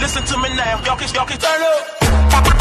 listen to me now. Y'all can turn up.